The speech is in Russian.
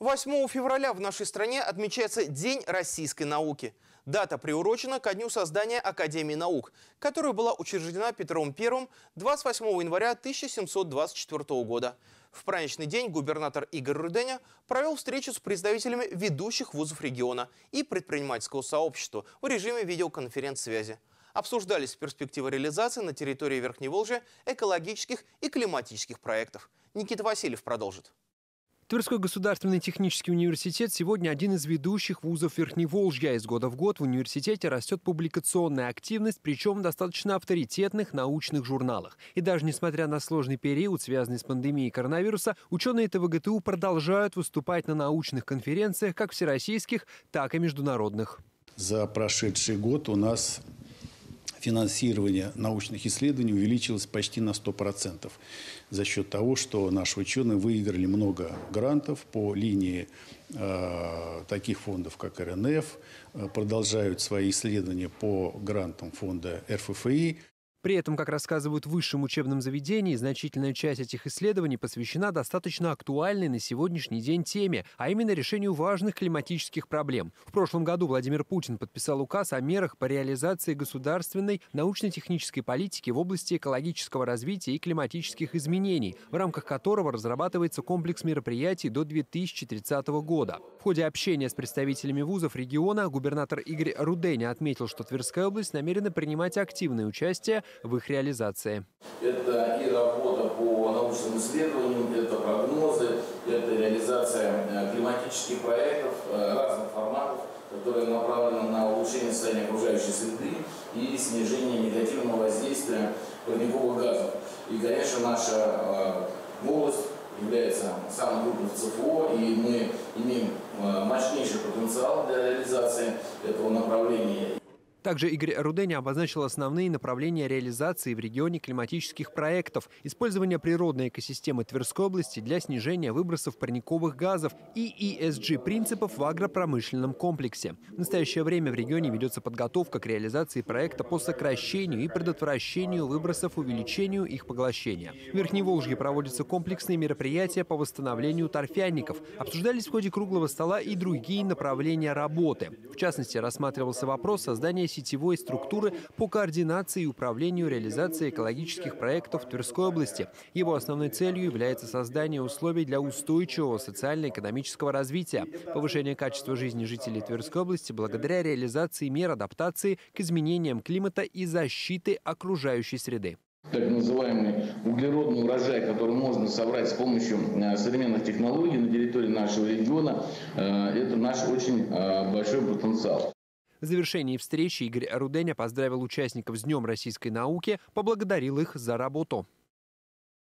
8 февраля в нашей стране отмечается День российской науки. Дата приурочена ко дню создания Академии наук, которая была учреждена Петром I 28 января 1724 года. В праздничный день губернатор Игорь Руденя провел встречу с представителями ведущих вузов региона и предпринимательского сообщества в режиме видеоконференц-связи. Обсуждались перспективы реализации на территории Верхневолжья экологических и климатических проектов. Никита Васильев продолжит. Тверской государственный технический университет сегодня один из ведущих вузов Верхневолжья. Из года в год в университете растет публикационная активность, причем в достаточно авторитетных научных журналах. И даже несмотря на сложный период, связанный с пандемией коронавируса, ученые ТВГТУ продолжают выступать на научных конференциях как всероссийских, так и международных. За прошедший год у нас финансирование научных исследований увеличилось почти на 100% за счет того, что наши ученые выиграли много грантов по линии таких фондов, как РНФ, продолжают свои исследования по грантам фонда РФФИ. При этом, как рассказывают в высшем учебном заведении, значительная часть этих исследований посвящена достаточно актуальной на сегодняшний день теме, а именно решению важных климатических проблем. В прошлом году Владимир Путин подписал указ о мерах по реализации государственной научно-технической политики в области экологического развития и климатических изменений, в рамках которого разрабатывается комплекс мероприятий до 2030 года. В ходе общения с представителями вузов региона губернатор Игорь Руденя отметил, что Тверская область намерена принимать активное участие в их реализации. Это и работа по научным исследованиям, это прогнозы, это реализация климатических проектов разных форматов, которые направлены на улучшение состояния окружающей среды и снижение негативного воздействия парниковых газов. И, конечно, наша область является самым крупным в ЦФО, и мы имеем мощнейший потенциал для реализации этого направления. Также Игорь Руденя обозначил основные направления реализации в регионе климатических проектов, использование природной экосистемы Тверской области для снижения выбросов парниковых газов и ESG-принципов в агропромышленном комплексе. В настоящее время в регионе ведется подготовка к реализации проекта по сокращению и предотвращению выбросов, увеличению их поглощения. В Верхневолжье проводятся комплексные мероприятия по восстановлению торфяников. Обсуждались в ходе круглого стола и другие направления работы. В частности, рассматривался вопрос создания сетевой структуры по координации и управлению реализацией экологических проектов в Тверской области. Его основной целью является создание условий для устойчивого социально-экономического развития, повышения качества жизни жителей Тверской области благодаря реализации мер адаптации к изменениям климата и защиты окружающей среды. Так называемый углеродный урожай, который можно собрать с помощью современных технологий на территории нашего региона, это наш очень большой потенциал. В завершении встречи Игорь Руденя поздравил участников с Днем российской науки, поблагодарил их за работу.